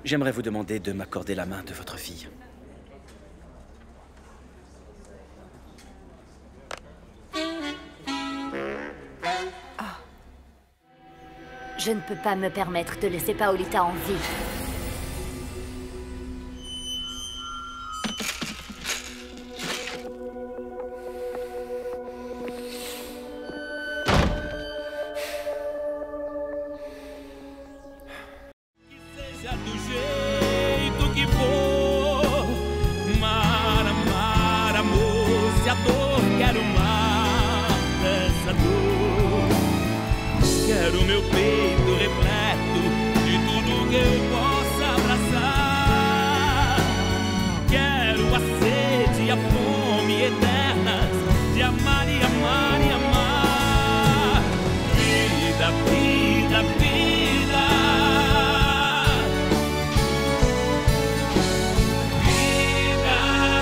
j'aimerais vous demander de m'accorder la main de votre fille. Je ne peux pas me permettre de laisser Paolita en vie. Quero meu peito repleto de tudo que eu possa abraçar. Quero a sede e a fome eternas de amar e amar e amar. Vida, vida, vida. Vida.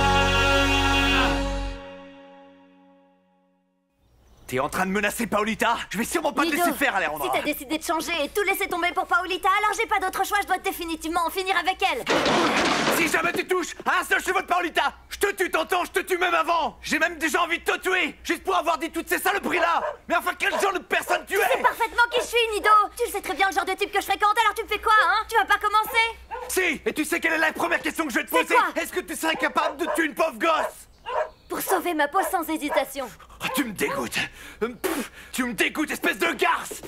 T'es en train de menacer Paolita? Je vais sûrement pas te laisser faire, Alejandra. Si t'as décidé de changer et tout laisser tomber pour Paolita, alors j'ai pas d'autre choix, je dois définitivement en finir avec elle. Si jamais tu touches à un seul cheveu de Paolita, je te tue, t'entends? Je te tue même avant. J'ai même déjà envie de te tuer, juste pour avoir dit toutes ces saloperies-là. Mais enfin, quel genre de personne tu Tu sais es? parfaitement qui je suis, Nido. Tu le sais très bien le genre de type que je fréquente, alors tu me fais quoi, hein? Tu vas pas commencer? Si, et tu sais quelle est la première question que je vais te poser? quoi? Est-ce que tu serais capable de tuer une pauvre gosse? Pour sauver ma peau sans hésitation. Oh, tu me dégoûtes. Tu me dégoûtes, espèce de garce.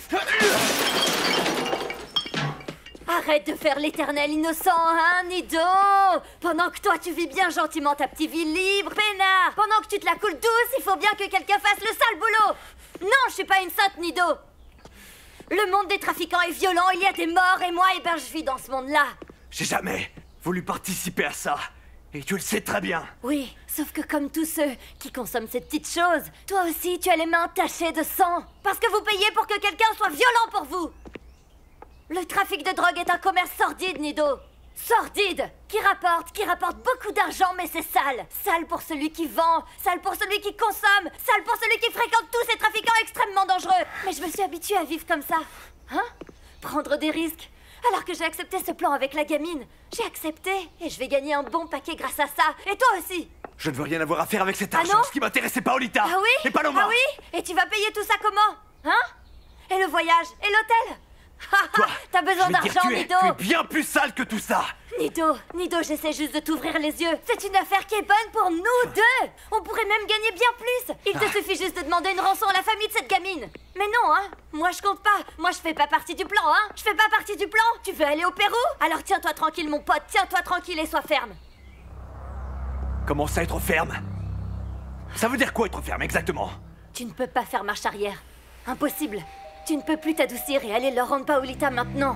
Arrête de faire l'éternel innocent, hein, Nido! Pendant que toi, tu vis bien gentiment ta petite vie libre, peinard! Pendant que tu te la coules douce, il faut bien que quelqu'un fasse le sale boulot! Non, je suis pas une sainte, Nido! Le monde des trafiquants est violent, il y a des morts, et moi, eh ben, je vis dans ce monde-là! J'ai jamais voulu participer à ça. Et tu le sais très bien. Oui, sauf que comme tous ceux qui consomment ces petites choses, toi aussi, tu as les mains tachées de sang! Parce que vous payez pour que quelqu'un soit violent pour vous! Le trafic de drogue est un commerce sordide, Nido. Sordide, qui rapporte beaucoup d'argent, mais c'est sale. Sale pour celui qui vend, sale pour celui qui consomme, sale pour celui qui fréquente tous ces trafiquants extrêmement dangereux. Mais je me suis habituée à vivre comme ça. Hein? Prendre des risques. Alors que j'ai accepté ce plan avec la gamine. J'ai accepté, et je vais gagner un bon paquet grâce à ça. Et toi aussi. Je ne veux rien avoir à faire avec cet Ah argent. non? Ce qui m'intéresse, c'est Paolita. Ah oui? Et Paloma. Ah oui? Et tu vas payer tout ça comment? Hein? Et le voyage? Et l'hôtel? Quoi? T'as besoin Je vais dire, d'argent, tu es Nido! bien plus sale que tout ça. Nido, j'essaie juste de t'ouvrir les yeux. C'est une affaire qui est bonne pour nous deux. On pourrait même gagner bien plus. Il te suffit juste de demander une rançon à la famille de cette gamine. Mais non, hein. Moi, je compte pas. Moi, je fais pas partie du plan, hein. Je fais pas partie du plan. Tu veux aller au Pérou? Alors tiens-toi tranquille, mon pote. Tiens-toi tranquille et sois ferme. Comment ça, être ferme? Ça veut dire quoi, être ferme, exactement? Tu ne peux pas faire marche arrière. Impossible. Tu ne peux plus t'adoucir et aller leur rendre Paolita maintenant.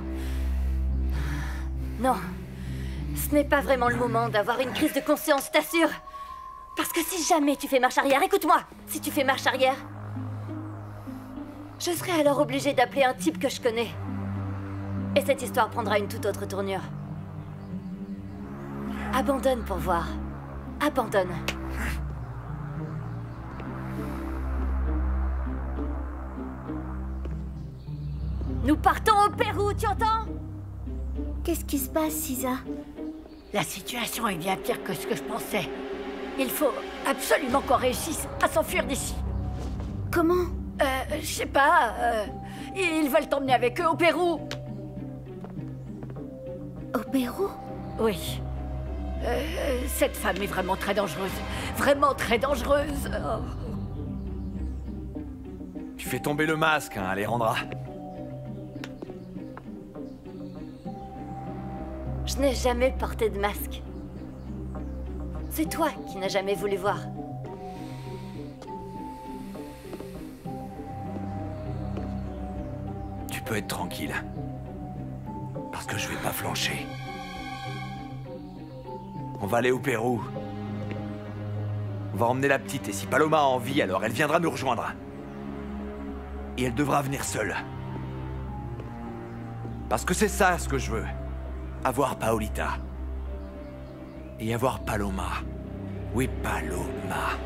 Non. Ce n'est pas vraiment le moment d'avoir une crise de conscience, je t'assure. Parce que si jamais tu fais marche arrière, écoute-moi, si tu fais marche arrière, je serai alors obligée d'appeler un type que je connais. Et cette histoire prendra une toute autre tournure. Abandonne pour voir. Abandonne. Nous partons au Pérou, tu entends? Qu'est-ce qui se passe, Sisa? La situation est bien pire que ce que je pensais. Il faut absolument qu'on réussisse à s'enfuir d'ici. Comment? Je sais pas, ils veulent t'emmener avec eux au Pérou. Au Pérou? Oui. Cette femme est vraiment très dangereuse. Vraiment très dangereuse. Oh. Tu fais tomber le masque, hein, Alejandra. Je n'ai jamais porté de masque. C'est toi qui n'as jamais voulu voir. Tu peux être tranquille. Parce que je vais pas flancher. On va aller au Pérou. On va emmener la petite, et si Paloma a envie, alors elle viendra nous rejoindre. Et elle devra venir seule. Parce que c'est ça ce que je veux. Avoir Paolita. Et avoir Paloma. Oui, Paloma.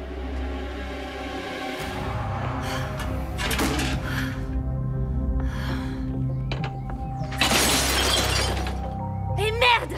Et merde!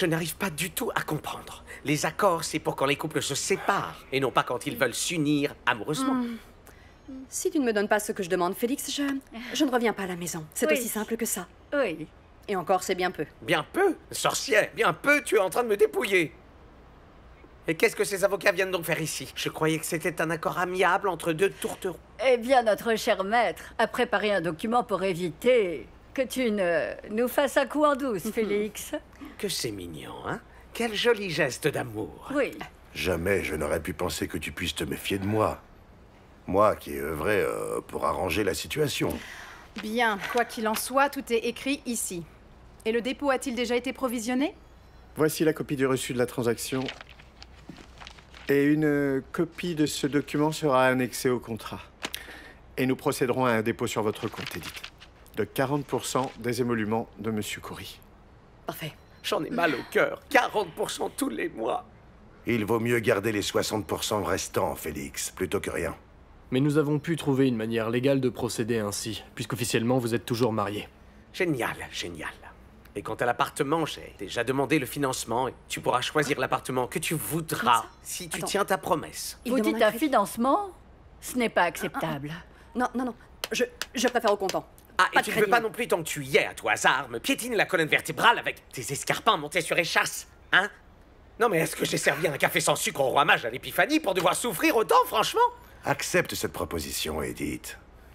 Je n'arrive pas du tout à comprendre. Les accords, c'est pour quand les couples se séparent, et non pas quand ils veulent s'unir amoureusement. Si tu ne me donnes pas ce que je demande, Félix, je ne reviens pas à la maison. C'est Oui. aussi simple que ça. Oui. Et encore, c'est bien peu. Bien peu, sorcière, bien peu, tu es en train de me dépouiller. Et qu'est-ce que ces avocats viennent donc faire ici? Je croyais que c'était un accord amiable entre deux tourtereaux. Eh bien, notre cher maître a préparé un document pour éviter que tu ne nous fasses un coup en douce, Félix. Que c'est mignon, hein? Quel joli geste d'amour. Oui. Jamais je n'aurais pu penser que tu puisses te méfier de moi. Moi qui ai œuvré pour arranger la situation. Bien, quoi qu'il en soit, tout est écrit ici. Et le dépôt a-t-il déjà été provisionné? Voici la copie du reçu de la transaction. Et une copie de ce document sera annexée au contrat. Et nous procéderons à un dépôt sur votre compte, Edith. De 40% des émoluments de Monsieur Coury. Parfait. J'en ai mal au cœur. 40% tous les mois. Il vaut mieux garder les 60% restants, Félix, plutôt que rien. Mais nous avons pu trouver une manière légale de procéder ainsi, puisqu'officiellement vous êtes toujours mariés. Génial, génial. Et quant à l'appartement, j'ai déjà demandé le financement et tu pourras choisir l'appartement que tu voudras si tu tiens ta promesse. Vous dites un financement? Ce n'est pas acceptable. Non, non, non. Je préfère au comptant. Ah, et Pas de tu ne veux crédit. pas non plus, tant que tu y es, à tout hasard, me piétiner la colonne vertébrale avec tes escarpins montés sur échasse, hein? Non mais est-ce que j'ai servi un café sans sucre au roi mage à l'épiphanie pour devoir souffrir autant, franchement? Accepte cette proposition, Edith.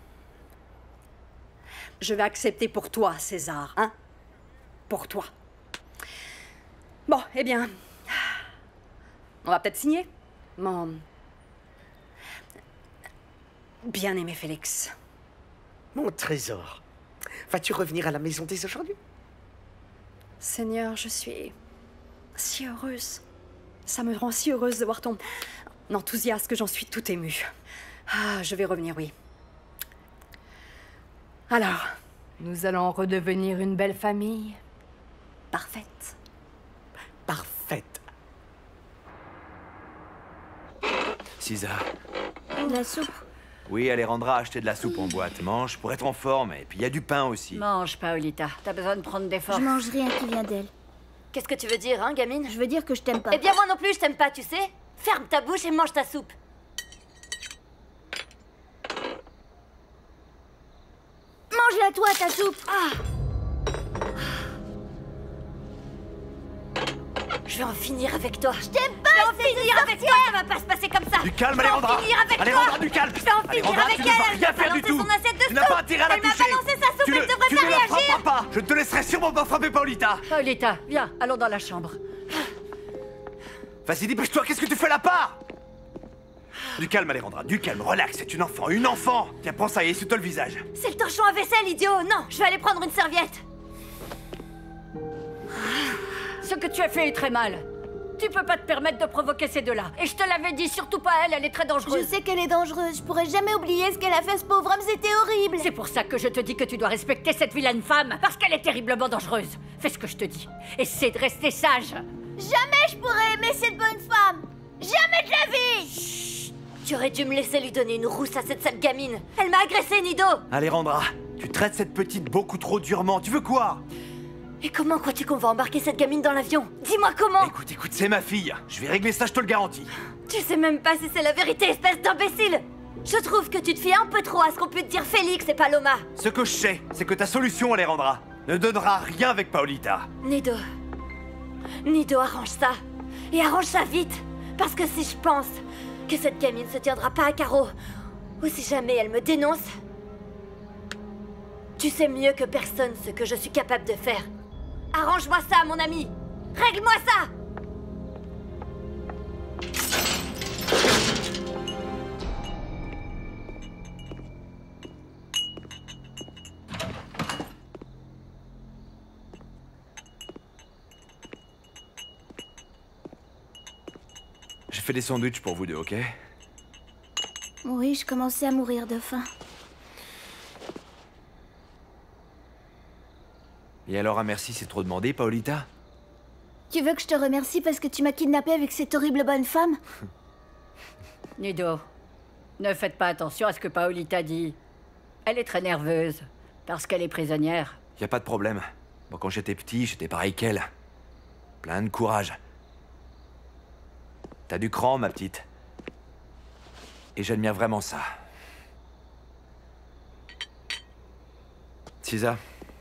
Je vais accepter pour toi, César, hein? Pour toi. Bon, eh bien... On va peut-être signer. Mon... bien-aimé Félix. Mon trésor. Vas-tu revenir à la maison dès aujourd'hui? Seigneur, je suis si heureuse. Ça me rend si heureuse de voir ton enthousiasme que j'en suis tout émue. Ah, je vais revenir, oui. Alors, Nous allons redevenir une belle famille. parfaite. Parfaite. Cisa. La soupe. Oui, Alejandra a acheté de la soupe en boîte. Mange pour être en forme. Et puis il y a du pain aussi. Mange, Paolita. T'as besoin de prendre des forces. Je mange rien qui vient d'elle. Qu'est-ce que tu veux dire, hein, gamine? Je veux dire que je t'aime pas. Eh bien, moi non plus, je t'aime pas, tu sais. Ferme ta bouche et mange ta soupe. Mange-la toi, ta soupe. Je vais en finir avec toi. Je t'aime pas. Je vais en finir avec toi. Ça va pas se passer comme ça. Du calme, Je vais en Alejandra. finir avec Alejandra, toi. du calme. Je vais en finir Alejandra, avec tu ne vas elle. rien Elle faire m'a du balancé tout. son assiette de Tu n'as soupe. pas intérêt à la Elle m'a toucher. balancé sa soupe. Tu Elle ne devrait la pas réagir. frapperas pas. Je ne te laisserai sûrement pas frapper, Paolita. Paolita, viens, allons dans la chambre. Vas-y, dépêche-toi. Qu'est-ce que tu fais là-bas? Du calme, Alejandra. Du calme. Relax. C'est une enfant. Une enfant. Tiens, prends ça et essuie-toi le visage. C'est le torchon à vaisselle, idiot. Non, je vais aller prendre une serviette. Ce que tu as fait est très mal. Tu peux pas te permettre de provoquer ces deux-là. Et je te l'avais dit, surtout pas elle, elle est très Je dangereuse. sais qu'elle est dangereuse. Je pourrais jamais oublier ce qu'elle a fait, ce pauvre homme. C'était horrible. C'est pour ça que je te dis que tu dois respecter cette vilaine femme, parce qu'elle est terriblement dangereuse. Fais ce que je te dis. Essaie de rester sage. Jamais je pourrais aimer cette bonne femme. Jamais de la vie. Tu aurais dû me laisser lui donner une rousse à cette sale gamine. Elle m'a agressé, Nido. Alejandra, tu traites cette petite beaucoup trop durement. Tu veux quoi? Et comment crois-tu qu'on va embarquer cette gamine dans l'avion? Dis-moi comment. Écoute, c'est ma fille. Je vais régler ça, je te le garantis. Tu sais même pas si c'est la vérité, espèce d'imbécile. Je trouve que tu te fies un peu trop à ce qu'on peut te dire Félix et Paloma. Ce que je sais, c'est que ta solution, Alejandra, ne donnera rien avec Paolita. Nido, arrange ça. Et arrange ça vite. Parce que si je pense que cette gamine se tiendra pas à carreau, ou si jamais elle me dénonce, tu sais mieux que personne ce que je suis capable de faire. Arrange-moi ça, mon ami. Règle-moi ça. J'ai fait des sandwichs pour vous deux, ok? Oui, je commençais à mourir de faim. Et alors un merci, c'est trop demandé, Paolita? Tu veux que je te remercie parce que tu m'as kidnappé avec cette horrible bonne femme? Nido, ne faites pas attention à ce que Paolita dit. Elle est très nerveuse, parce qu'elle est prisonnière. Y a pas de problème. Moi, quand j'étais petit, j'étais pareil qu'elle. Plein de courage. T'as du cran, ma petite. Et j'admire vraiment ça. Cisa.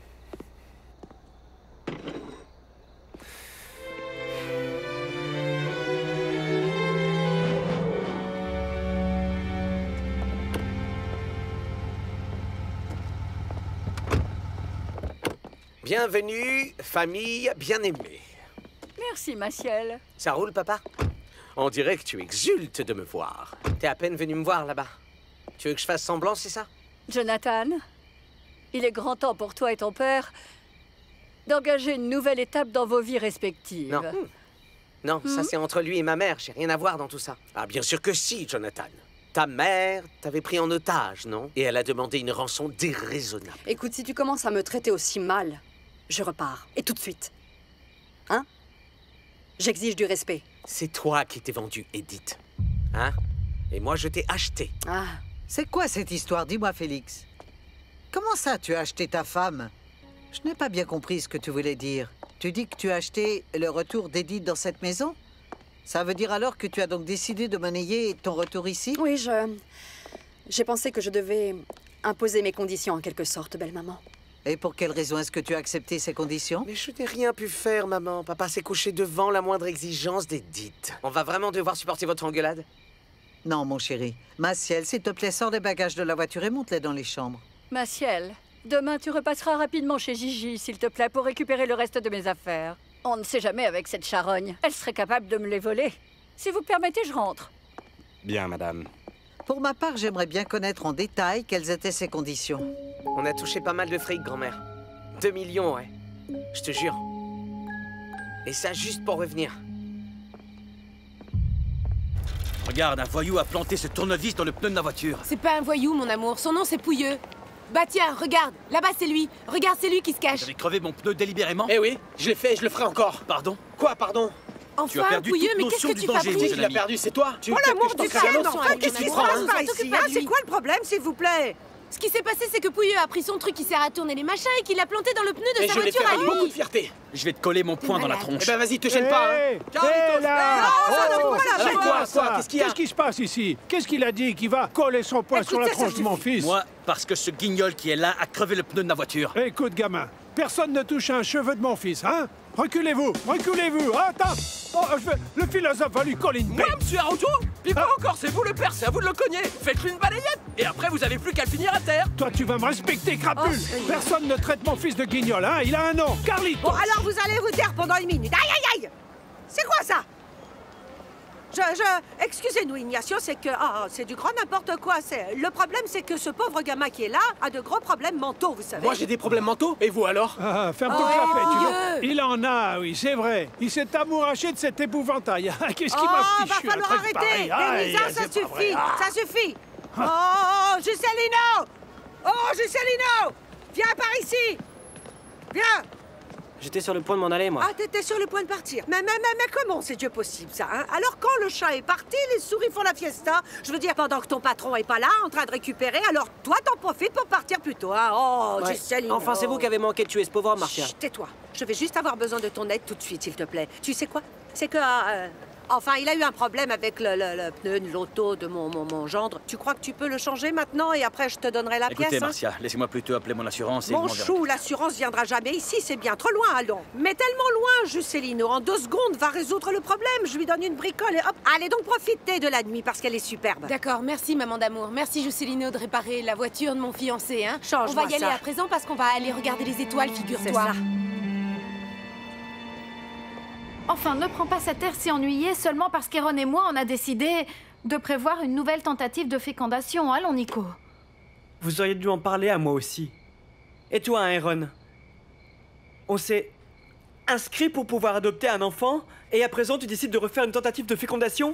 Bienvenue, famille bien-aimée. Merci, Maciel. Ça roule, papa? On dirait que tu exultes de me voir. T'es à peine venu me voir là-bas. Tu veux que je fasse semblant, c'est ça? Jonathan, il est grand temps pour toi et ton père d'engager une nouvelle étape dans vos vies respectives. Non. Non, ça c'est entre lui et ma mère. J'ai rien à voir dans tout ça. Ah, bien sûr que si, Jonathan. Ta mère t'avait pris en otage, non? Et elle a demandé une rançon déraisonnable. Écoute, si tu commences à me traiter aussi mal, je repars. Et tout de suite. Hein? J'exige du respect. C'est toi qui t'es vendue, Edith. Hein? Et moi, je t'ai acheté. Ah. C'est quoi cette histoire? Dis-moi, Félix. Comment ça, tu as acheté ta femme? Je n'ai pas bien compris ce que tu voulais dire. Tu dis que tu as acheté le retour d'Edith dans cette maison? Ça veut dire alors que tu as donc décidé de monnayer ton retour ici? Oui, j'ai pensé que je devais imposer mes conditions en quelque sorte, belle maman. Et pour quelle raison est-ce que tu as accepté ces conditions? Mais je n'ai rien pu faire, maman. Papa s'est couché devant la moindre exigence d'Edith. On va vraiment devoir supporter votre engueulade? Non, mon chéri. Maciel, s'il te plaît, sors les bagages de la voiture et monte-les dans les chambres. Maciel, demain tu repasseras rapidement chez Gigi, s'il te plaît, pour récupérer le reste de mes affaires. On ne sait jamais avec cette charogne. Elle serait capable de me les voler. Si vous permettez, je rentre. Bien, madame. Pour ma part, j'aimerais bien connaître en détail quelles étaient ces conditions. On a touché pas mal de fric, grand-mère. 2 millions, ouais. Je te jure. Et ça juste pour revenir. Regarde, un voyou a planté ce tournevis dans le pneu de ma voiture. C'est pas un voyou, mon amour. Son nom, c'est Pouilleux. Bah tiens, regarde. Là-bas, c'est lui. Regarde, c'est lui qui se cache. J'avais crevé mon pneu délibérément. Eh oui, je l'ai fait et je le ferai encore. Pardon? Quoi, pardon? Tu as Enfin, perdu Pouilleux, toute mais notion qu'est-ce que du tu danger, fabriques? Qui l'a perdu, c'est toi? Oh l'amour du ciel, enfin, qu'est-ce qui se passe par ici, hein? C'est quoi le problème, s'il vous plaît? Ce qui s'est passé, c'est que Pouilleux a pris son truc qui sert à tourner les machins et qu'il l'a planté dans le pneu de Et sa je l'ai voiture fait à avec beaucoup de lui. fierté. Je vais te coller mon poing dans la tronche. Eh ben vas-y, te gêne pas, hein. Qu'est-ce qu'il y a? Qu'est-ce qui se passe ici? Qu'est-ce qu'il a dit qu'il va coller son poing sur la tronche de mon fils? Moi, parce que ce guignol qui est là a crevé le pneu de ma voiture. Écoute, gamin, personne ne touche à un cheveu de mon fils, hein? Reculez-vous, reculez-vous. Attends, le philosophe va lui coller une paix. Moi, monsieur Araujo? Puis quoi encore? C'est vous le père, c'est à vous de le cogner. Faites-lui une balayette. Et après, vous avez plus qu'à le finir à terre. Toi, tu vas me respecter, crapule. Personne ne traite mon fils de guignol, hein? Il a un nom, Carlitos. Bon, alors vous allez vous taire pendant une minute. Aïe, aïe, aïe! C'est quoi ça? Excusez-nous, Ignacio, c'est que... Ah, c'est du grand n'importe quoi. Le problème, c'est que ce pauvre gamin qui est là a de gros problèmes mentaux, vous savez. Moi, j'ai des problèmes mentaux. Et vous alors? Ah, ferme ton clapet, tu vois. Il en a, oui, c'est vrai. Il s'est amouraché de cet épouvantail. Qu'est-ce qui m'a fichu? Va falloir arrêter. Elisa, ça suffit, ça suffit. Oh, Juscelino! Oh, Juscelino! Viens par ici! Viens! J'étais sur le point de m'en aller, moi. Ah, t'étais sur le point de partir. Mais comment c'est Dieu possible, ça, hein? Alors, quand le chat est parti, les souris font la fiesta. Je veux dire, pendant que ton patron est pas là, en train de récupérer, alors toi, t'en profites pour partir plus tôt, hein? Oh, Ouais. Juscelino! Enfin, c'est vous qui avez manqué de tuer ce pauvre homme, Marcia. Chut, tais-toi. Je vais juste avoir besoin de ton aide tout de suite, s'il te plaît. Tu sais quoi? C'est que... enfin, il a eu un problème avec le pneu de l'auto de mon gendre. Tu crois que tu peux le changer maintenant et après, je te donnerai la Écoutez, pièce, hein? Marcia, laissez-moi plutôt appeler mon assurance et Mon je m'en vais. chou, l'assurance viendra jamais ici, c'est bien trop loin, allons. Mais tellement loin, Juscelino, en 2 secondes, va résoudre le problème. Je lui donne une bricole et hop. Allez donc profiter de la nuit parce qu'elle est superbe. D'accord, merci maman d'amour. Merci Juscelino de réparer la voiture de mon fiancé, hein. On Change-moi va y aller ça. à présent parce qu'on va aller regarder les étoiles, figure-toi. C'est ça. Enfin, ne prends pas cet air si ennuyé seulement parce qu'Aaron et moi, on a décidé de prévoir une nouvelle tentative de fécondation. Allons, Nico. Vous auriez dû en parler à moi aussi. Et toi, Aaron? On s'est inscrit pour pouvoir adopter un enfant, et à présent, tu décides de refaire une tentative de fécondation?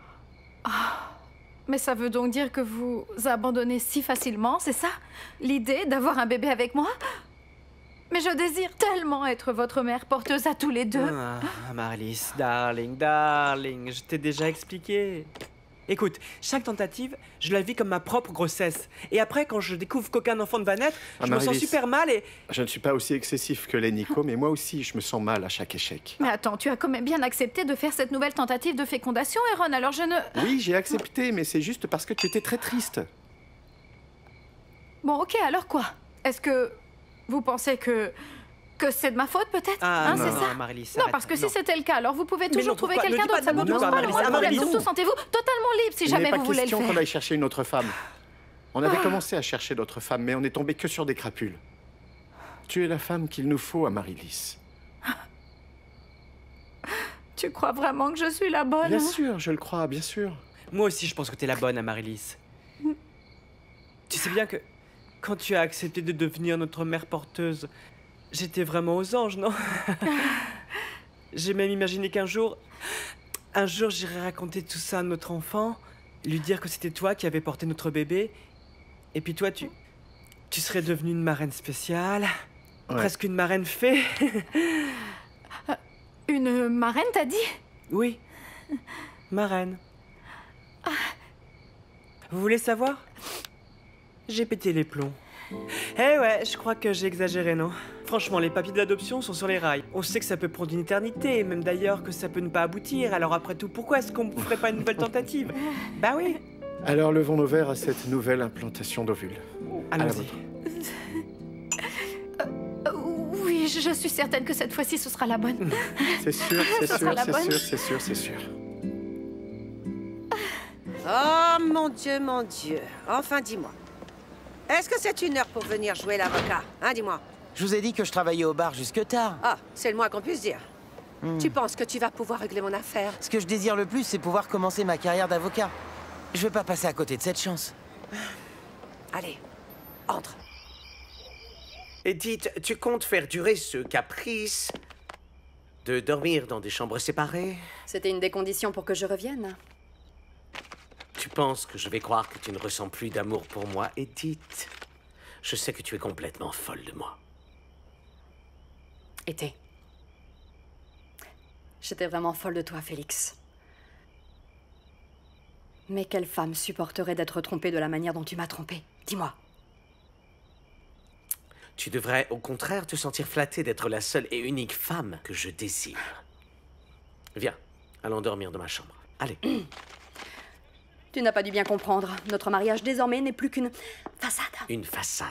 Mais ça veut donc dire que vous abandonnez si facilement, c'est ça? L'idée d'avoir un bébé avec moi? Mais je désire tellement être votre mère porteuse à tous les deux. Ah, Marlys, darling, je t'ai déjà expliqué. Écoute, chaque tentative, je la vis comme ma propre grossesse. Et après, quand je découvre qu'aucun enfant ne va naître, je me sens super mal et... Je ne suis pas aussi excessif que les Nico, mais moi aussi, je me sens mal à chaque échec. Mais attends, tu as quand même bien accepté de faire cette nouvelle tentative de fécondation, Aaron, alors je ne... Oui, j'ai accepté, mais c'est juste parce que tu étais très triste. Bon, ok, alors quoi? Est-ce que vous pensez que c'est de ma faute, peut-être? Ah, c'est ça? Marie-Lise, Non, arrête. parce que si c'était le cas, alors vous pouvez toujours trouver pourquoi? quelqu'un Ne dis pas d'autre, ça de ne me mots pose pas le comme moindre ça, problème. Marie-Lise. Surtout, sentez-vous totalement libre si Il jamais n'est pas vous voulez le question faire. qu'on aille chercher une autre femme. On avait commencé à chercher d'autres femmes, mais on est tombé que sur des crapules. Tu es la femme qu'il nous faut à Marie-Lise. Tu crois vraiment que je suis la bonne? Bien sûr, je le crois, bien sûr. Moi aussi, je pense que t'es la bonne à Marie-Lise. Tu sais bien que quand tu as accepté de devenir notre mère porteuse, j'étais vraiment aux anges, non? J'ai même imaginé qu'un jour j'irais raconter tout ça à notre enfant, lui dire que c'était toi qui avais porté notre bébé, et puis toi, tu serais devenue une marraine spéciale, presque une marraine fée. Une marraine, t'as dit? Oui, marraine. Vous voulez savoir? J'ai pété les plombs. Eh ouais, je crois que j'ai exagéré, non? Franchement, les papiers d'adoption sont sur les rails. On sait que ça peut prendre une éternité, et même d'ailleurs que ça peut ne pas aboutir. Alors après tout, pourquoi est-ce qu'on ne ferait pas une nouvelle tentative? Bah oui. Alors levons nos verres à cette nouvelle implantation d'ovules. Allons-y. Oui, je suis certaine que cette fois-ci, ce sera la bonne. C'est sûr, c'est Ce sûr, sera la c'est bonne. sûr, c'est sûr, c'est sûr. Oh, mon Dieu. Enfin, dis-moi. Est-ce que c'est une heure pour venir jouer l'avocat? Hein, dis-moi. Je vous ai dit que je travaillais au bar jusque tard. Ah, c'est le moins qu'on puisse dire. Tu penses que tu vas pouvoir régler mon affaire? Ce que je désire le plus, c'est pouvoir commencer ma carrière d'avocat. Je veux pas passer à côté de cette chance. Allez, entre. Edith, tu comptes faire durer ce caprice de dormir dans des chambres séparées? C'était une des conditions pour que je revienne. Tu penses que je vais croire que tu ne ressens plus d'amour pour moi, Edith? Je sais que tu es complètement folle de moi. Été. J'étais vraiment folle de toi, Félix. Mais quelle femme supporterait d'être trompée de la manière dont tu m'as trompée? Dis-moi. Tu devrais au contraire te sentir flattée d'être la seule et unique femme que je désire. Viens, allons dormir dans ma chambre. Allez. Tu n'as pas dû bien comprendre. Notre mariage désormais n'est plus qu'une façade. Une façade.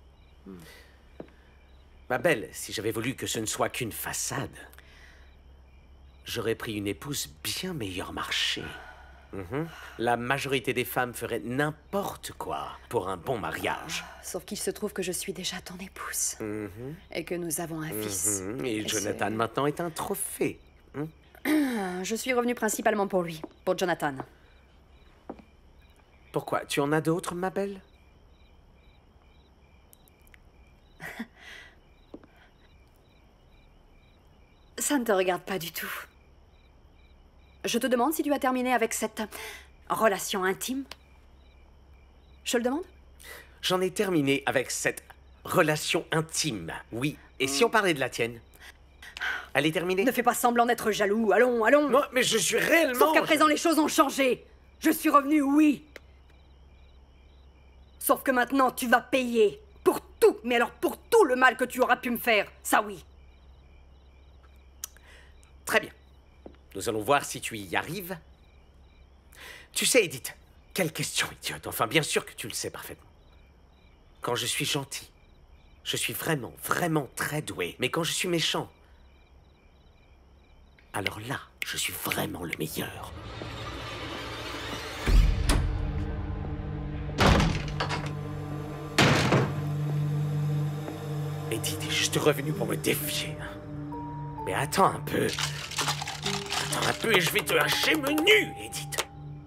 Ma belle, si j'avais voulu que ce ne soit qu'une façade, j'aurais pris une épouse bien meilleur marché. La majorité des femmes feraient n'importe quoi pour un bon mariage. Sauf qu'il se trouve que je suis déjà ton épouse. Et que nous avons un fils. Et Jonathan maintenant est un trophée. Je suis revenue principalement pour lui, pour Jonathan. Pourquoi? Tu en as d'autres, ma belle? Ça ne te regarde pas du tout. Je te demande si tu as terminé avec cette relation intime. Je le demande? J'en ai terminé avec cette relation intime, oui. Et si on parlait de la tienne? Elle est terminée? Ne fais pas semblant d'être jaloux. Allons, allons. Non, mais je suis réellement... Sauf qu'à présent, les choses ont changé. Je suis revenue, oui. Sauf que maintenant, tu vas payer. Pour tout. Mais alors pour tout le mal que tu auras pu me faire. Ça, oui. Très bien. Nous allons voir si tu y arrives. Tu sais, Edith, quelle question idiote. Enfin, bien sûr que tu le sais parfaitement. Quand je suis gentil, je suis vraiment, vraiment très doué. Mais quand je suis méchant, alors là, je suis vraiment le meilleur. Edith est juste revenue pour me défier. Mais attends un peu. Attends un peu et je vais te hacher menu, Edith.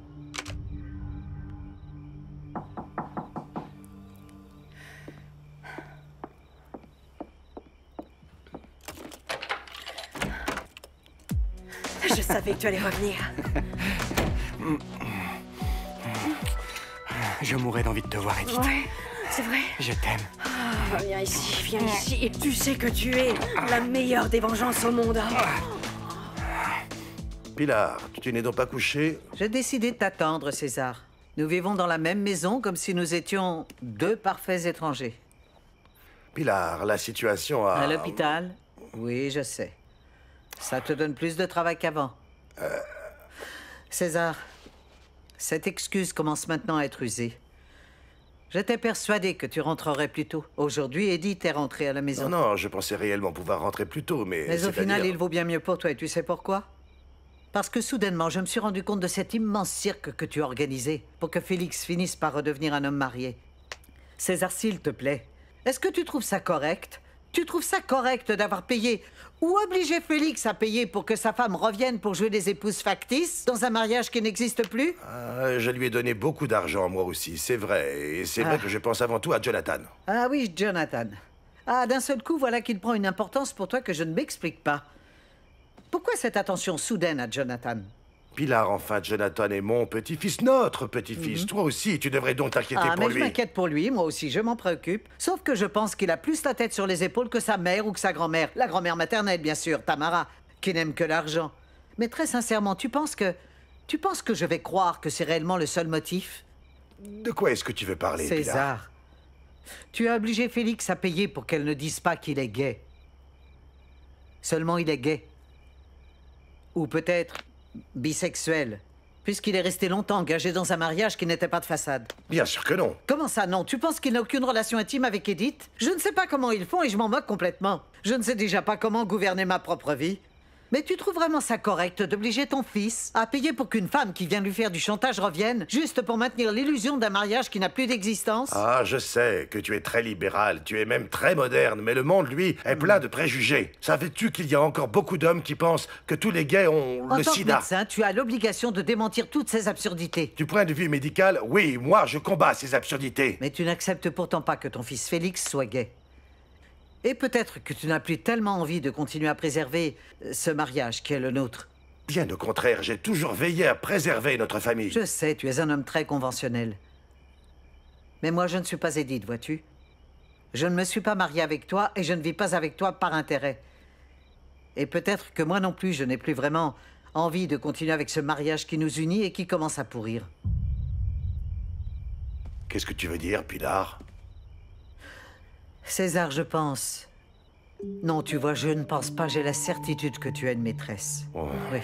Je savais que tu allais revenir. Je mourrais d'envie de te voir, Edith. Ouais, c'est vrai. Je t'aime. Ah, viens ici, viens ici. Tu sais que tu es la meilleure des vengeances au monde. Pilar, tu n'es donc pas couché? J'ai décidé de t'attendre, César. Nous vivons dans la même maison comme si nous étions deux parfaits étrangers. Pilar, la situation a... À l'hôpital? Oui, je sais. Ça te donne plus de travail qu'avant. César, cette excuse commence maintenant à être usée. J'étais persuadé que tu rentrerais plus tôt. Aujourd'hui, Edith est rentrée à la maison. Non, non, je pensais réellement pouvoir rentrer plus tôt, mais... Mais au final, il vaut bien mieux pour toi, et tu sais pourquoi? Parce que soudainement, je me suis rendu compte de cet immense cirque que tu as organisé pour que Félix finisse par redevenir un homme marié. César, s'il te plaît, est-ce que tu trouves ça correct? Tu trouves ça correct d'avoir payé ou obligé Félix à payer pour que sa femme revienne pour jouer des épouses factices dans un mariage qui n'existe plus? Je lui ai donné beaucoup d'argent, moi aussi, c'est vrai. Et c'est vrai que je pense avant tout à Jonathan. Ah oui, Jonathan. Ah, d'un seul coup, voilà qu'il prend une importance pour toi que je ne m'explique pas. Pourquoi cette attention soudaine à Jonathan? Pilar, enfin, Jonathan est mon petit-fils, notre petit-fils. Toi aussi, tu devrais donc t'inquiéter pour mais lui. je m'inquiète pour lui, moi aussi, je m'en préoccupe. Sauf que je pense qu'il a plus la tête sur les épaules que sa mère ou que sa grand-mère. La grand-mère maternelle, bien sûr, Tamara, qui n'aime que l'argent. Mais très sincèrement, tu penses que je vais croire que c'est réellement le seul motif? De quoi est-ce que tu veux parler, Pilar? César, tu as obligé Félix à payer pour qu'elle ne dise pas qu'il est gay. Seulement il est gay. Ou peut-être bisexuel, puisqu'il est resté longtemps engagé dans un mariage qui n'était pas de façade. Bien sûr que non. Comment ça, non? Tu penses qu'il n'a aucune relation intime avec Edith? Je ne sais pas comment ils font et je m'en moque complètement. Je ne sais déjà pas comment gouverner ma propre vie. Mais tu trouves vraiment ça correct d'obliger ton fils à payer pour qu'une femme qui vient lui faire du chantage revienne, juste pour maintenir l'illusion d'un mariage qui n'a plus d'existence? Ah, je sais que tu es très libéral, tu es même très moderne, mais le monde, lui, est plein de préjugés. Savais-tu qu'il y a encore beaucoup d'hommes qui pensent que tous les gays ont le sida? En tant que médecin, tu as l'obligation de démentir toutes ces absurdités. Du point de vue médical, oui, moi, je combats ces absurdités. Mais tu n'acceptes pourtant pas que ton fils Félix soit gay. Et peut-être que tu n'as plus tellement envie de continuer à préserver ce mariage qui est le nôtre. Bien au contraire, j'ai toujours veillé à préserver notre famille. Je sais, tu es un homme très conventionnel. Mais moi, je ne suis pas Edith, vois-tu? Je ne me suis pas marié avec toi et je ne vis pas avec toi par intérêt. Et peut-être que moi non plus, je n'ai plus vraiment envie de continuer avec ce mariage qui nous unit et qui commence à pourrir. Qu'est-ce que tu veux dire, Pilar? César, je pense... Non, tu vois, je ne pense pas. J'ai la certitude que tu es une maîtresse. Oh. Oui.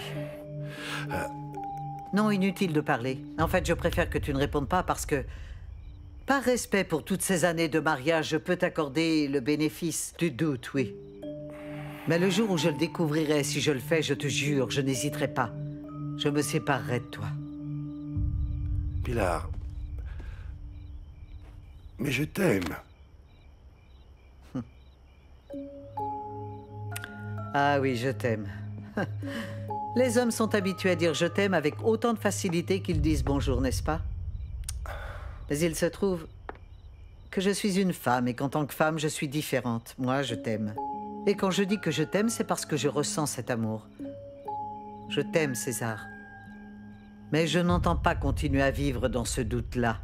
Non, inutile de parler. En fait, je préfère que tu ne répondes pas parce que... Par respect pour toutes ces années de mariage, je peux t'accorder le bénéfice du doute, oui. Mais le jour où je le découvrirai, si je le fais, je te jure, je n'hésiterai pas. Je me séparerai de toi. Pilar... Mais je t'aime. Ah oui, je t'aime. Les hommes sont habitués à dire « je t'aime » avec autant de facilité qu'ils disent « bonjour », n'est-ce pas? Mais il se trouve que je suis une femme et qu'en tant que femme, je suis différente. Moi, je t'aime. Et quand je dis que je t'aime, c'est parce que je ressens cet amour. Je t'aime, César. Mais je n'entends pas continuer à vivre dans ce doute-là.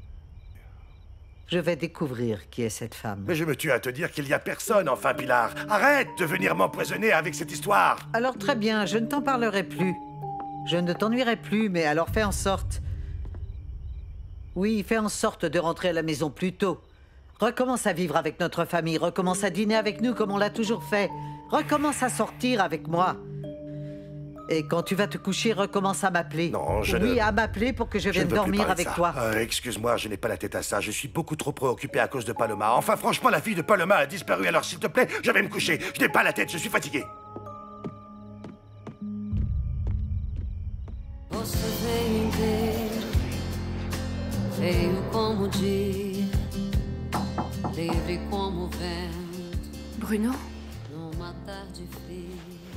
Je vais découvrir qui est cette femme. Mais je me tue à te dire qu'il n'y a personne, enfin, Pilar. Arrête de venir m'empoisonner avec cette histoire. Alors très bien, je ne t'en parlerai plus. Je ne t'ennuierai plus, mais alors fais en sorte... Oui, fais en sorte de rentrer à la maison plus tôt. Recommence à vivre avec notre famille, recommence à dîner avec nous comme on l'a toujours fait. Recommence à sortir avec moi. Et quand tu vas te coucher, recommence à m'appeler. Non, je ne... Oui, à m'appeler pour que je vienne dormir avec toi. Excuse-moi, je n'ai pas la tête à ça. Je suis beaucoup trop préoccupé à cause de Paloma. Enfin, franchement, la fille de Paloma a disparu. Alors, s'il te plaît, je vais me coucher. Je n'ai pas la tête, je suis fatigué. Você veio inteiro, veio como o dia, livre como o vento. Bruno? Numa tarde fria.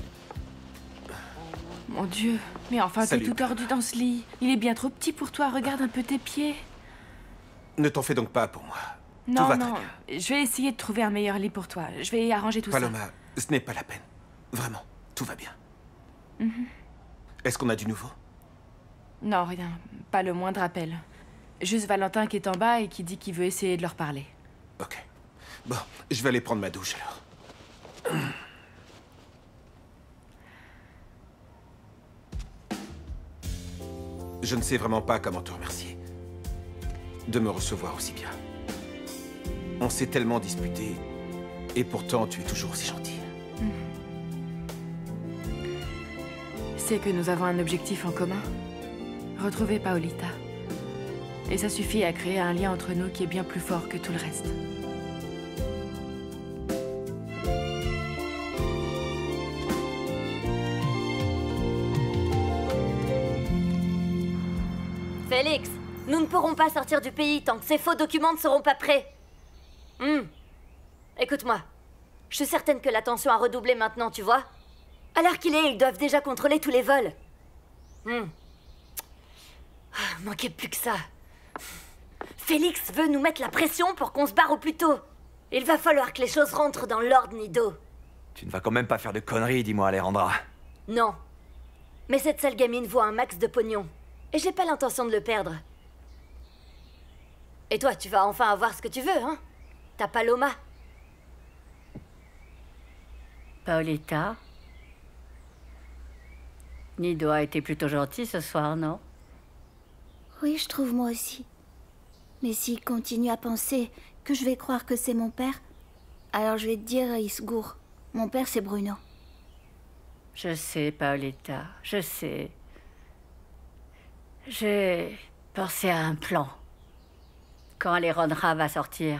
Mon Dieu, mais enfin, t'es Salut. tout tordu dans ce lit. Il est bien trop petit pour toi, regarde un peu tes pieds. Ne t'en fais donc pas pour moi. Tout Non, va non, très bien. je vais essayer de trouver un meilleur lit pour toi. Je vais arranger tout Paloma, ce n'est pas la peine. Vraiment, tout va bien. ça. Mhm. Est-ce qu'on a du nouveau? Non, rien. Pas le moindre appel. Juste Valentin qui est en bas et qui dit qu'il veut essayer de leur parler. Ok. Bon, je vais aller prendre ma douche alors. Je ne sais vraiment pas comment te remercier. De me recevoir aussi bien. On s'est tellement disputés, et pourtant tu es toujours aussi gentil. C'est que nous avons un objectif en commun. Retrouver Paolita. Et ça suffit à créer un lien entre nous qui est bien plus fort que tout le reste. Félix, nous ne pourrons pas sortir du pays tant que ces faux documents ne seront pas prêts. Écoute-moi. Je suis certaine que la tension a redoublé maintenant, tu vois. À l'heure qu'il est, ils doivent déjà contrôler tous les vols. Manquait plus que ça. Félix veut nous mettre la pression pour qu'on se barre au plus tôt. Il va falloir que les choses rentrent dans l'ordre, Nido. Tu ne vas quand même pas faire de conneries, dis-moi, Alejandra. Non. Mais cette sale gamine vaut un max de pognon. Et j'ai pas l'intention de le perdre. Et toi, tu vas enfin avoir ce que tu veux, hein? Ta Paloma. Paolita? Nido a été plutôt gentil ce soir, non? Oui, je trouve moi aussi. Mais s'il continue à penser que je vais croire que c'est mon père, alors je vais te dire, il se gourre. Mon père, c'est Bruno. Je sais, Paolita, je sais. J'ai pensé à un plan. Quand Alejandra va sortir,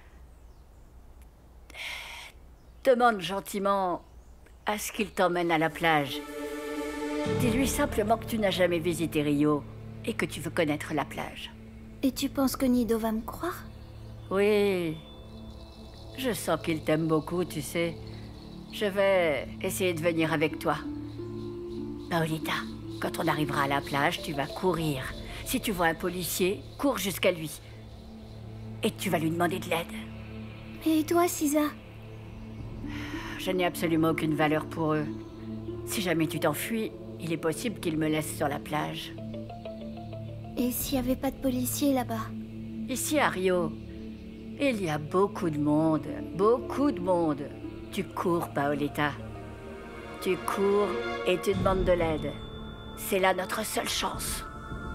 demande gentiment à ce qu'il t'emmène à la plage. Dis-lui simplement que tu n'as jamais visité Rio et que tu veux connaître la plage. Et tu penses que Nido va me croire? Oui. Je sens qu'il t'aime beaucoup, tu sais. Je vais essayer de venir avec toi. Paolita, quand on arrivera à la plage, tu vas courir. Si tu vois un policier, cours jusqu'à lui. Et tu vas lui demander de l'aide. Et toi, Sisa? Je n'ai absolument aucune valeur pour eux. Si jamais tu t'enfuis, il est possible qu'ils me laissent sur la plage. Et s'il n'y avait pas de policiers là-bas? Ici à Rio, il y a beaucoup de monde. Beaucoup de monde. Tu cours, Paolita. Tu cours et tu demandes de l'aide. C'est là notre seule chance.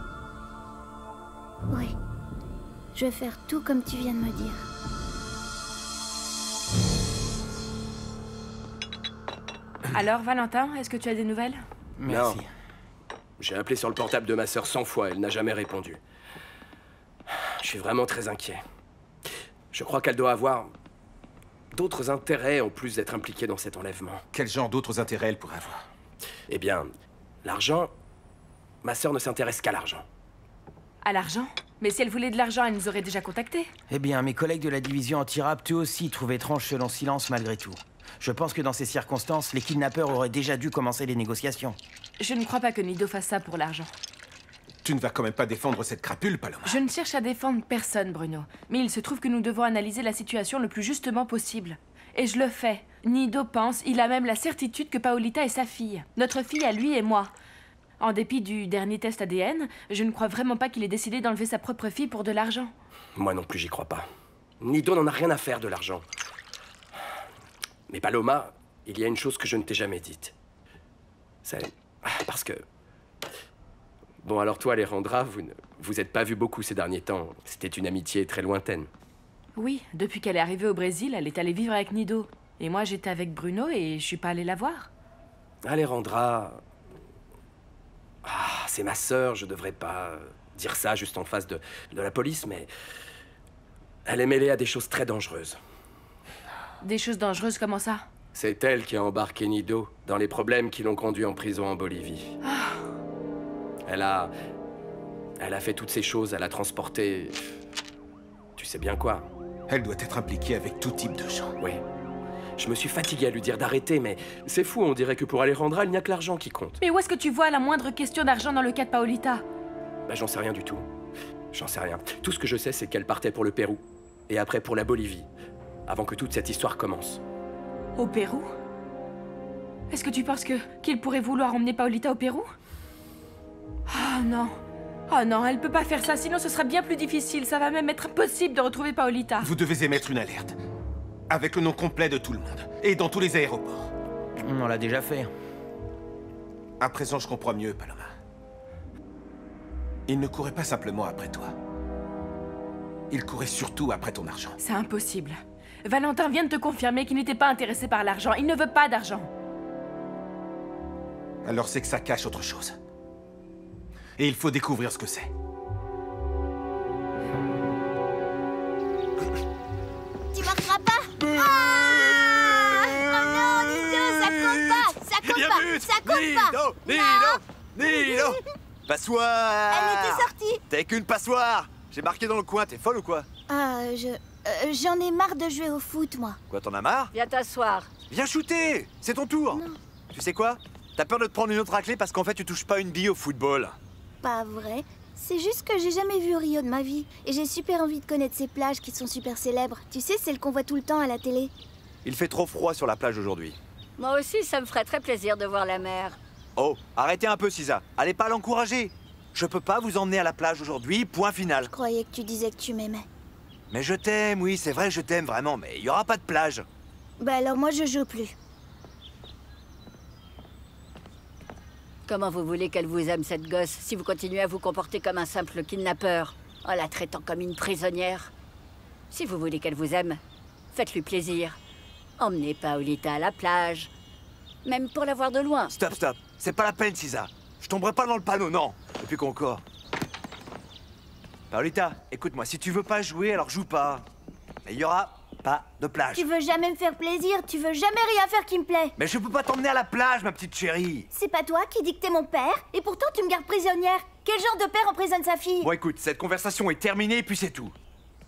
Oui. Je vais faire tout comme tu viens de me dire. Alors, Valentin, est-ce que tu as des nouvelles? Merci. Non. J'ai appelé sur le portable de ma sœur 100 fois, elle n'a jamais répondu. Je suis vraiment très inquiet. Je crois qu'elle doit avoir d'autres intérêts en plus d'être impliquée dans cet enlèvement. Quel genre d'autres intérêts elle pourrait avoir? Eh bien, l'argent... Ma sœur ne s'intéresse qu'à l'argent. À l'argent? Mais si elle voulait de l'argent, elle nous aurait déjà contactés. Eh bien, mes collègues de la division anti-rap, eux aussi, trouvent étrange ce long silence malgré tout. Je pense que dans ces circonstances, les kidnappeurs auraient déjà dû commencer les négociations. Je ne crois pas que Nido fasse ça pour l'argent. Tu ne vas quand même pas défendre cette crapule, Paloma. Je ne cherche à défendre personne, Bruno. Mais il se trouve que nous devons analyser la situation le plus justement possible. Et je le fais. Nido pense, il a même la certitude que Paolita est sa fille. Notre fille à lui et moi. En dépit du dernier test ADN, je ne crois vraiment pas qu'il ait décidé d'enlever sa propre fille pour de l'argent. Moi non plus, j'y crois pas. Nido n'en a rien à faire de l'argent. Mais Paloma, il y a une chose que je ne t'ai jamais dite. C'est... parce que... Bon, alors toi, Alejandra, vous êtes pas vus beaucoup ces derniers temps. C'était une amitié très lointaine. Oui, depuis qu'elle est arrivée au Brésil, elle est allée vivre avec Nido. Et moi, j'étais avec Bruno et je suis pas allée la voir. Alejandra... Ah, c'est ma sœur, je devrais pas dire ça juste en face de la police, mais... Elle est mêlée à des choses très dangereuses. Des choses dangereuses, comment ça? C'est elle qui a embarqué Nido dans les problèmes qui l'ont conduit en prison en Bolivie. Elle a fait toutes ces choses, elle a transporté... Tu sais bien quoi. Elle doit être impliquée avec tout type de gens. Oui. Je me suis fatigué à lui dire d'arrêter, mais c'est fou, on dirait que pour Alejandra, il n'y a que l'argent qui compte. Mais où est-ce que tu vois la moindre question d'argent dans le cas de Paolita? Bah, j'en sais rien du tout. J'en sais rien. Tout ce que je sais, c'est qu'elle partait pour le Pérou. Et après pour la Bolivie. Avant que toute cette histoire commence. Au Pérou? Est-ce que tu penses qu'il pourrait vouloir emmener Paolita au Pérou? Oh non. Oh non, elle peut pas faire ça, sinon ce sera bien plus difficile. Ça va même être impossible de retrouver Paolita. Vous devez émettre une alerte. Avec le nom complet de tout le monde. Et dans tous les aéroports. On l'a déjà fait. À présent, je comprends mieux, Paloma. Il ne courait pas simplement après toi. Il courait surtout après ton argent. C'est impossible. Valentin vient de te confirmer qu'il n'était pas intéressé par l'argent. Il ne veut pas d'argent. Alors c'est que ça cache autre chose. Et il faut découvrir ce que c'est. Tu marqueras pas? Ah! Oh non, Nido, ça compte pas! Ça compte pas! Ça compte pas! Nino! Passoire! Elle était sortie! T'as qu'une passoire! J'ai marqué dans le coin, t'es folle ou quoi? Ah, j'en ai marre de jouer au foot, moi. Quoi, t'en as marre? Viens t'asseoir. Viens shooter! C'est ton tour! Non. Tu sais quoi? T'as peur de te prendre une autre raclée parce qu'en fait tu touches pas une bille au football. Pas vrai. C'est juste que j'ai jamais vu Rio de ma vie. Et j'ai super envie de connaître ces plages qui sont super célèbres. Tu sais, celles qu'on voit tout le temps à la télé. Il fait trop froid sur la plage aujourd'hui. Moi aussi, ça me ferait très plaisir de voir la mer. Oh, arrêtez un peu, Sisa. Allez pas l'encourager. Je peux pas vous emmener à la plage aujourd'hui, point final. Je croyais que tu disais que tu m'aimais. Mais je t'aime, oui, c'est vrai, je t'aime vraiment, mais il y aura pas de plage. Bah alors moi je joue plus. Comment vous voulez qu'elle vous aime, cette gosse, si vous continuez à vous comporter comme un simple kidnappeur, en la traitant comme une prisonnière? Si vous voulez qu'elle vous aime, faites-lui plaisir. Emmenez Paolita à la plage, même pour la voir de loin. Stop, stop. C'est pas la peine, Sisa. Je tomberai pas dans le panneau, non. Et puis qu'encore. Paolita, écoute-moi, si tu veux pas jouer, alors joue pas. Mais il y aura pas de plage. Tu veux jamais me faire plaisir, tu veux jamais rien faire qui me plaît. Mais je peux pas t'emmener à la plage, ma petite chérie. C'est pas toi qui dis que t'es mon père, et pourtant tu me gardes prisonnière. Quel genre de père emprisonne sa fille? Bon, écoute, cette conversation est terminée, et puis c'est tout.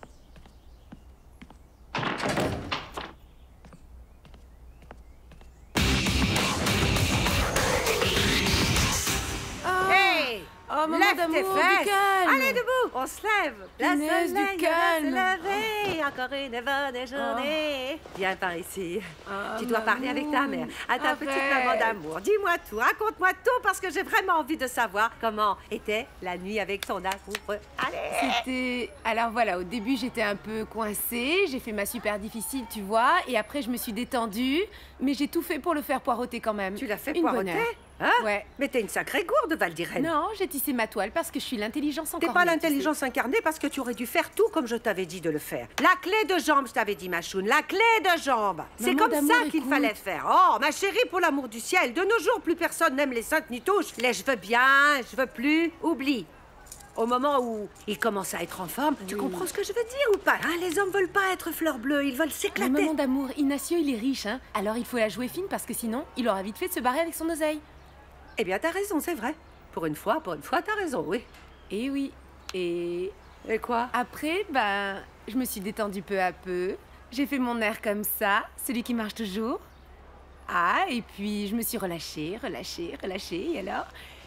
Hey! Oh, maman Lève d'amour, tes du fesses! calme. Allez, debout! On se lève! La Punaise, soleil du va calme. se lever! Encore une bonne journée! Viens par ici. Tu dois parler avec ta mère, à ta petite maman d'amour. Dis-moi tout, raconte-moi tout, parce que j'ai vraiment envie de savoir comment était la nuit avec son amoureux. Allez! C'était... Alors voilà, au début j'étais un peu coincée, j'ai fait ma super difficile, tu vois, et après je me suis détendue, mais j'ai tout fait pour le faire poireauter quand même. Tu l'as fait Une poireauter? bonne heure. Hein? Ouais. Mais t'es une sacrée gourde, Valdirène. Non, j'ai tissé ma toile parce que je suis l'intelligence incarnée. T'es pas l'intelligence incarnée parce que tu aurais dû faire tout comme je t'avais dit de le faire. La clé de jambe, je t'avais dit, Machoune, la clé de jambe. C'est Maman comme d'amour, ça qu'il écoute. fallait faire. Oh, ma chérie, pour l'amour du ciel, de nos jours, plus personne n'aime les saintes ni touche. Les je veux bien, je veux plus, oublie. Au moment où il commence à être en forme, tu comprends ce que je veux dire ou pas? Hein, les hommes veulent pas être fleurs bleues, ils veulent Mais s'éclater. maman d'amour, Ignacio il est riche, hein. Alors il faut la jouer fine parce que sinon, il aura vite fait de se barrer avec son oseille. Eh bien, t'as raison, c'est vrai. Pour une fois, t'as raison, oui. Et oui. Et quoi? Après, ben, je me suis détendue peu à peu. J'ai fait mon air comme ça, celui qui marche toujours. Ah, et puis je me suis relâchée, et alors...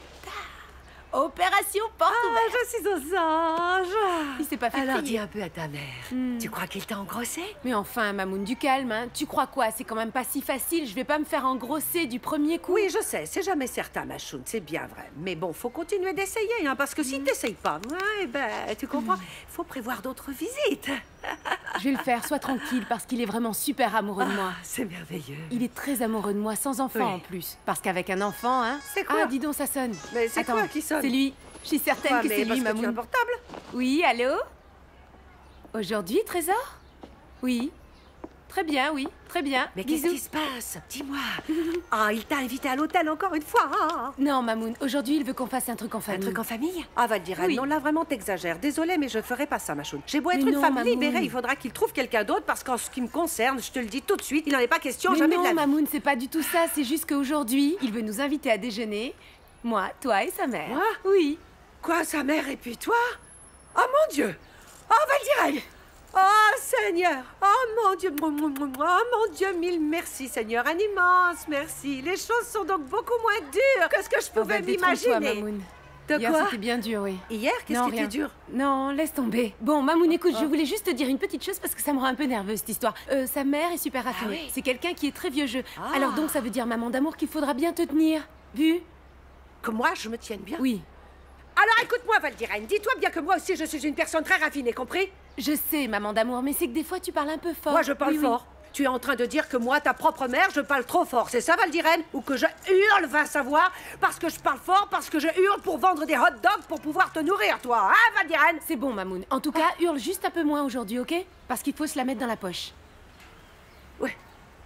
Opération porte ouverte. Je suis aux anges. Il s'est pas fait Alors prier. dis un peu à ta mère. Tu crois qu'il t'a engrossé? Mais enfin, Mamoun, du calme, hein. Tu crois quoi? C'est quand même pas si facile. Je vais pas me faire engrosser du premier coup. Oui, je sais, c'est jamais certain, Machoune, c'est bien vrai. Mais bon, faut continuer d'essayer, hein, parce que si t'essayes pas, ouais, ben, tu comprends, faut prévoir d'autres visites. Je vais le faire, sois tranquille, parce qu'il est vraiment super amoureux de moi. C'est merveilleux. Il est très amoureux de moi, sans enfant Oui. en plus. Parce qu'avec un enfant, hein... C'est quoi? Ah, dis donc, ça sonne. Mais c'est Attends, quoi qui sonne? C'est lui. Je suis certaine Ouais, que mais c'est parce lui, que tu as Mamoun. un portable? Oui, allô? Aujourd'hui, Trésor? Oui. Très bien, oui. Très bien. Mais qu'est-ce Bisous. qui se passe? Dis-moi. Ah, il t'a invité à l'hôtel encore une fois. Hein? Non, Mamoun, aujourd'hui, il veut qu'on fasse un truc en famille. Un truc en famille? Ah, Valdirène, Oui. non, là, vraiment, t'exagères. Désolée, mais je ferai pas ça, Machoune. J'ai beau être Mais une non, femme Mamoun. libérée, il faudra qu'il trouve quelqu'un d'autre, parce qu'en ce qui me concerne, je te le dis tout de suite, il n'en est pas question, Mais jamais non, de la vie. Mamoun, c'est pas du tout ça. C'est juste qu'aujourd'hui, il veut nous inviter à déjeuner. Moi, toi et sa mère. Moi? Oui. Quoi, sa mère et puis toi? Oh mon Dieu! Oh, Valdirène! Oh, Seigneur! Oh, mon Dieu! Oh, mon Dieu! Mille merci, Seigneur! Un immense merci! Les choses sont donc beaucoup moins dures que ce que je pouvais Détrompe-toi, m'imaginer! Mamoun. De Hier, quoi? c'était bien dur, oui. Hier, qu'est-ce Non, qui était rien. dur? Non, laisse tomber. Bon, Mamoun, écoute, je voulais juste te dire une petite chose parce que ça me rend un peu nerveuse, cette histoire. Sa mère est super raffinée. oui? C'est quelqu'un qui est très vieux jeu. Ah. Alors donc, ça veut dire, maman d'amour, qu'il faudra bien te tenir. Vu? Que moi, je me tienne bien? Oui. Alors écoute-moi, Valdirène, dis-toi bien que moi aussi, je suis une personne très raffinée, compris? Je sais, maman d'amour, mais c'est que des fois, tu parles un peu fort. Moi, je parle Oui, oui. fort. Tu es en train de dire que moi, ta propre mère, je parle trop fort, c'est ça, Valdirène? Ou que je hurle, va savoir, parce que je parle fort, parce que je hurle pour vendre des hot dogs pour pouvoir te nourrir, toi, hein, Valdirène? C'est bon, Mamoun. En tout cas, hurle juste un peu moins aujourd'hui, ok? Parce qu'il faut se la mettre dans la poche. Ouais.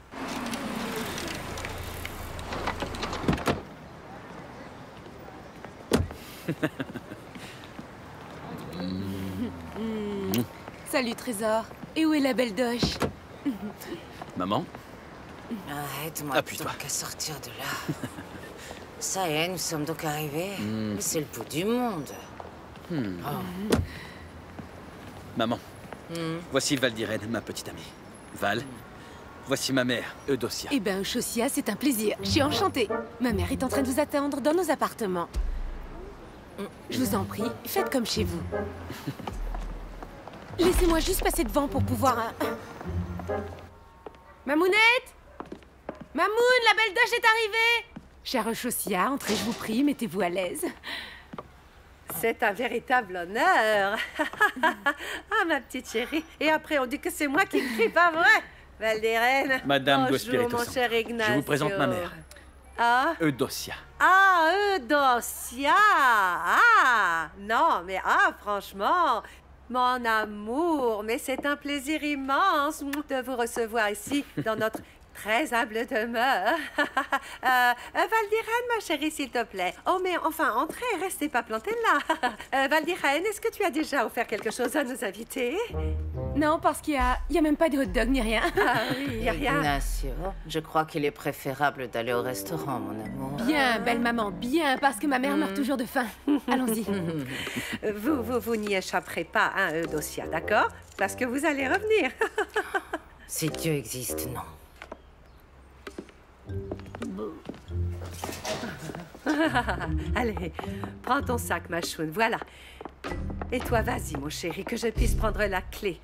Salut, Trésor. Et où est la belle Doche? Maman? Aide-moi Appuie-toi. donc à sortir de là. Ça y est, nous sommes donc arrivés. Mais c'est le bout du monde. Oh. Maman, voici Valdirène, ma petite amie. Val, voici ma mère, Eudocia. Eh ben, Eudocia, c'est un plaisir. Je suis enchantée. Ma mère est en train de vous attendre dans nos appartements. Je vous en prie, faites comme chez vous. Laissez-moi juste passer devant pour pouvoir... Mamounette! Mamoun, la belle Doche est arrivée! Chère Eudocia, entrez, je vous prie, mettez-vous à l'aise. C'est un véritable honneur. Ah, ma petite chérie. Et après, on dit que c'est moi qui crie, pas vrai? Valdirène. Madame Bonjour, Espírito mon Santo. cher Ignacio. Je vous présente ma mère, Ah? Eudocia. Ah, Eudocia. Ah, non, mais franchement, mon amour, mais c'est un plaisir immense de vous recevoir ici, dans notre très humble demeure. Valdirène, ma chérie, s'il te plaît. Oh, mais enfin, entrez, restez pas plantée là. Valdirène, est-ce que tu as déjà offert quelque chose à nos invités? Non, parce qu'il y a même pas de hot dog ni rien. Ah oui, il y a rien. Ignacio, je crois qu'il est préférable d'aller au restaurant, mon amour. Bien, belle maman, bien, parce que ma mère meurt toujours de faim. Allons-y. Vous n'y échapperez pas, hein, Eudocia, d'accord? Parce que vous allez revenir. Si Dieu existe, non. Allez, prends ton sac, ma choune, voilà. Et toi, vas-y, mon chéri, que je puisse prendre la clé.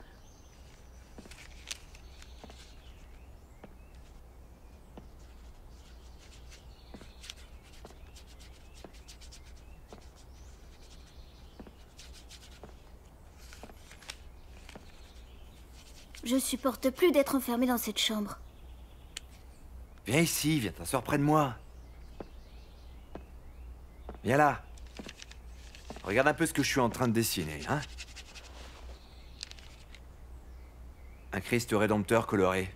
Je supporte plus d'être enfermée dans cette chambre. Viens ici, viens t'asseoir près de moi. Viens là. Regarde un peu ce que je suis en train de dessiner, hein? Un Christ rédempteur coloré.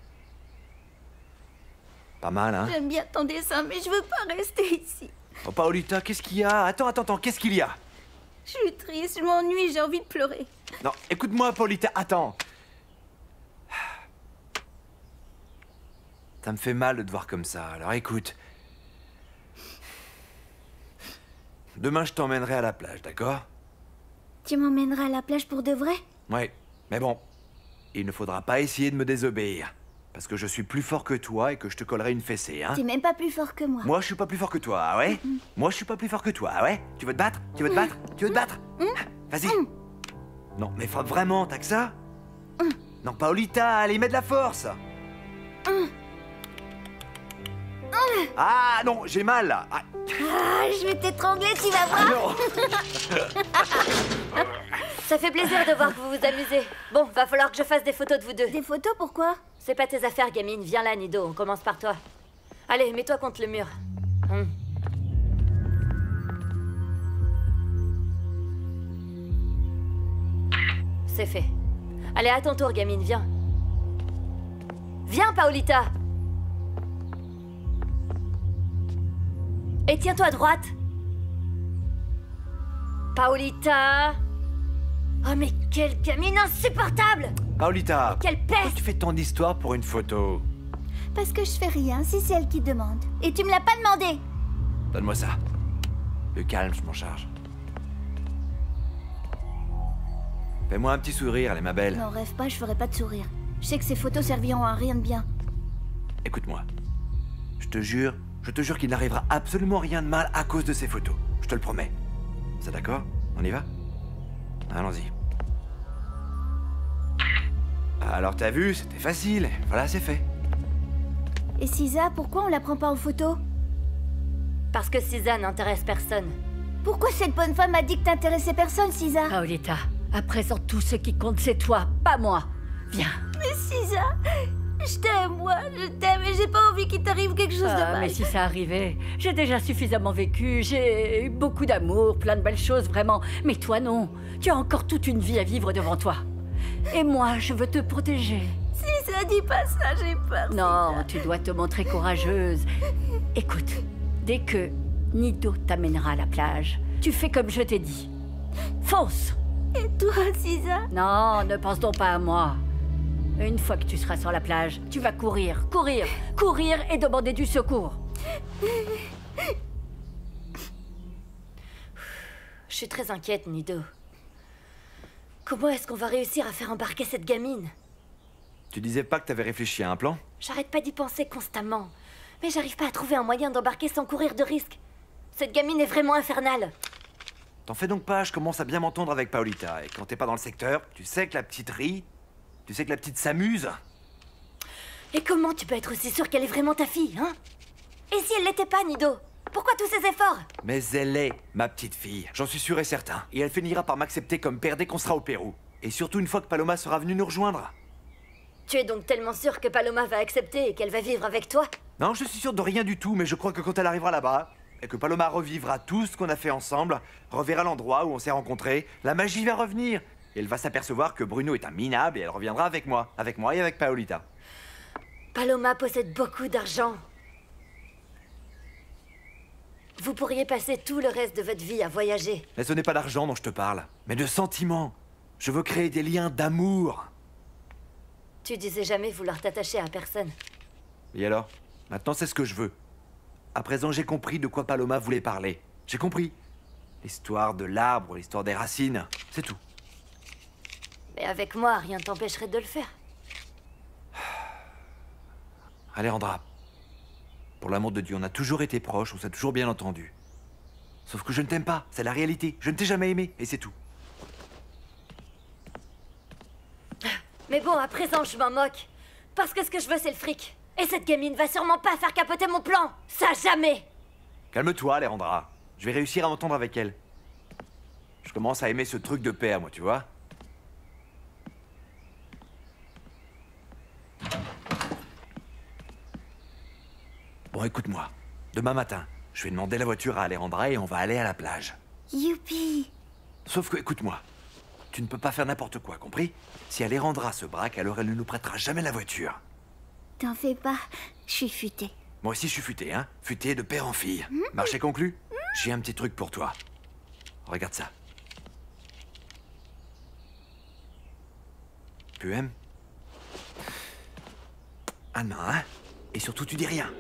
Pas mal, hein? J'aime bien ton dessin, mais je veux pas rester ici. Oh, Paolita, qu'est-ce qu'il y a? Attends, qu'est-ce qu'il y a? Je suis triste, je m'ennuie, j'ai envie de pleurer. Non, écoute-moi, Paolita, attends. Ça me fait mal de te voir comme ça, alors écoute. Demain, je t'emmènerai à la plage, d'accord? Tu m'emmèneras à la plage pour de vrai? Ouais, mais bon, il ne faudra pas essayer de me désobéir. Parce que je suis plus fort que toi et que je te collerai une fessée, hein? T'es même pas plus fort que moi. Moi, je suis pas plus fort que toi, ah ouais? Moi, je suis pas plus fort que toi, ah ouais? Tu veux te battre? Tu veux te battre? Tu veux te battre? Vas-y. Non, mais vraiment, t'as que ça? Non, Paolita, allez, mets de la force! Ah non, j'ai mal là. Ah. Je vais t'étrangler, tu vas voir. Ça fait plaisir de voir que vous vous amusez. Bon, va falloir que je fasse des photos de vous deux. Des photos, pourquoi? C'est pas tes affaires, gamine. Viens là, Nido, on commence par toi. Allez, mets-toi contre le mur. C'est fait. Allez, à ton tour, gamine, viens. Viens, Paolita. Et tiens-toi à droite. Paolita. Oh, mais quelle gamine insupportable! Paolita, quelle peste! Pourquoi tu fais ton histoire pour une photo? Parce que je fais rien, si c'est elle qui demande. Et tu me l'as pas demandé. Donne-moi ça. Le calme, je m'en charge. Fais-moi un petit sourire, allez, ma belle. Non, rêve pas, je ferai pas de sourire. Je sais que ces photos serviront à rien de bien. Écoute-moi. Je te jure qu'il n'arrivera absolument rien de mal à cause de ces photos. Je te le promets. C'est d'accord? On y va? Allons-y. Alors t'as vu, c'était facile. Voilà, c'est fait. Et Sisa, pourquoi on la prend pas en photo? Parce que Sisa n'intéresse personne. Pourquoi cette bonne femme a dit que t'intéressais personne, Sisa? Paolita, à présent tout ce qui compte c'est toi, pas moi. Viens. Mais Sisa, Je t'aime, moi, je t'aime et j'ai pas envie qu'il t'arrive quelque chose de mal. Mais si ça arrivait, j'ai déjà suffisamment vécu, j'ai eu beaucoup d'amour, plein de belles choses, vraiment. Mais toi, non. Tu as encore toute une vie à vivre devant toi. Et moi, je veux te protéger. Si ça dit pas ça, j'ai peur. Non, tu dois te montrer courageuse. Écoute, dès que Nido t'amènera à la plage, tu fais comme je t'ai dit. Fonce! Et toi, Sisa? Non, ne pense donc pas à moi. Une fois que tu seras sur la plage, tu vas courir, courir, courir et demander du secours. Je suis très inquiète, Nido. Comment est-ce qu'on va réussir à faire embarquer cette gamine? Tu disais pas que t'avais réfléchi à un plan? J'arrête pas d'y penser constamment. Mais j'arrive pas à trouver un moyen d'embarquer sans courir de risque. Cette gamine est vraiment infernale. T'en fais donc pas, je commence à bien m'entendre avec Paolita. Et quand t'es pas dans le secteur, tu sais que la petite rit, tu sais que la petite s'amuse. Et comment tu peux être aussi sûr qu'elle est vraiment ta fille, hein? Et si elle l'était pas, Nido? Pourquoi tous ces efforts? Mais elle est ma petite fille, j'en suis sûr et certain. Et elle finira par m'accepter comme père dès qu'on sera au Pérou. Et surtout une fois que Paloma sera venue nous rejoindre. Tu es donc tellement sûr que Paloma va accepter et qu'elle va vivre avec toi? Non, je suis sûr de rien du tout, mais je crois que quand elle arrivera là-bas, et que Paloma revivra tout ce qu'on a fait ensemble, reverra l'endroit où on s'est rencontrés, la magie va revenir. Et elle va s'apercevoir que Bruno est un minable et elle reviendra avec moi et avec Paolita. Paloma possède beaucoup d'argent. Vous pourriez passer tout le reste de votre vie à voyager. Mais ce n'est pas d'argent dont je te parle, mais de sentiments. Je veux créer des liens d'amour. Tu disais jamais vouloir t'attacher à personne. Et alors? Maintenant, c'est ce que je veux. À présent, j'ai compris de quoi Paloma voulait parler. J'ai compris. L'histoire de l'arbre, l'histoire des racines, c'est tout. Mais avec moi, rien ne t'empêcherait de le faire. Alejandra, pour l'amour de Dieu, on a toujours été proches, on s'est toujours bien entendu. Sauf que je ne t'aime pas, c'est la réalité. Je ne t'ai jamais aimé, et c'est tout. Mais bon, à présent, je m'en moque. Parce que ce que je veux, c'est le fric. Et cette gamine va sûrement pas faire capoter mon plan. Ça, jamais. Calme-toi, Alejandra. Je vais réussir à m'entendre avec elle. Je commence à aimer ce truc de père, moi, tu vois. Bon, écoute-moi. Demain matin, je vais demander la voiture à Alejandra et on va aller à la plage. Youpi! Sauf que, écoute-moi, tu ne peux pas faire n'importe quoi, compris? Si Alejandra se braque, alors elle ne nous prêtera jamais la voiture. T'en fais pas, je suis futée. Moi aussi, je suis futé, hein? Futé de père en fille. Marché conclu? J'ai un petit truc pour toi. Regarde ça. Tu aimes? Ah non, hein? Et surtout, tu dis rien.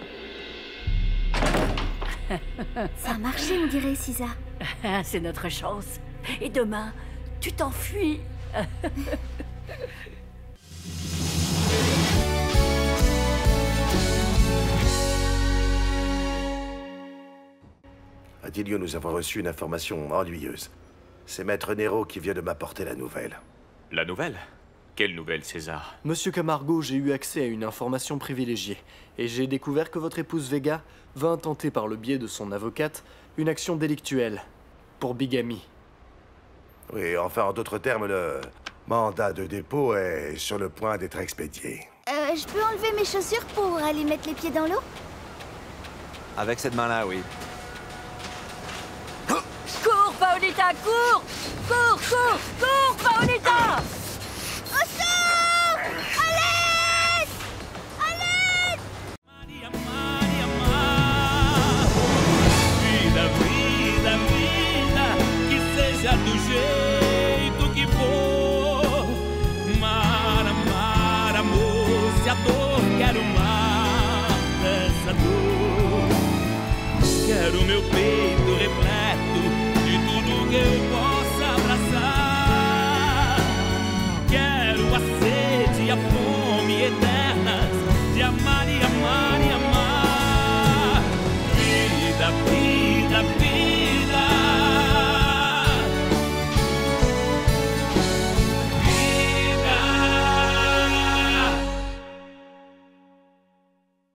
Ça a marché, on dirait, Sisa. C'est notre chance. Et demain, tu t'enfuis. Adilio, nous avons reçu une information ennuyeuse. C'est Maître Nero qui vient de m'apporter la nouvelle. La nouvelle? Quelle nouvelle, César? Monsieur Camargo, j'ai eu accès à une information privilégiée. Et j'ai découvert que votre épouse Vega va intenter par le biais de son avocate une action délictuelle pour bigamie. Oui, enfin, en d'autres termes, le mandat de dépôt est sur le point d'être expédié. Je peux enlever mes chaussures pour aller mettre les pieds dans l'eau? Avec cette main-là, oui. Cours, Paolita, cours! Cours, cours, cours, Paolita! Au secours! À l'aide! À l'aide! Vida, vida, vida, que seja do jeito que for. Mar, amar, amor, se a dor quero mar dessa dor. Quero meu peito repleto de tudo que eu posso.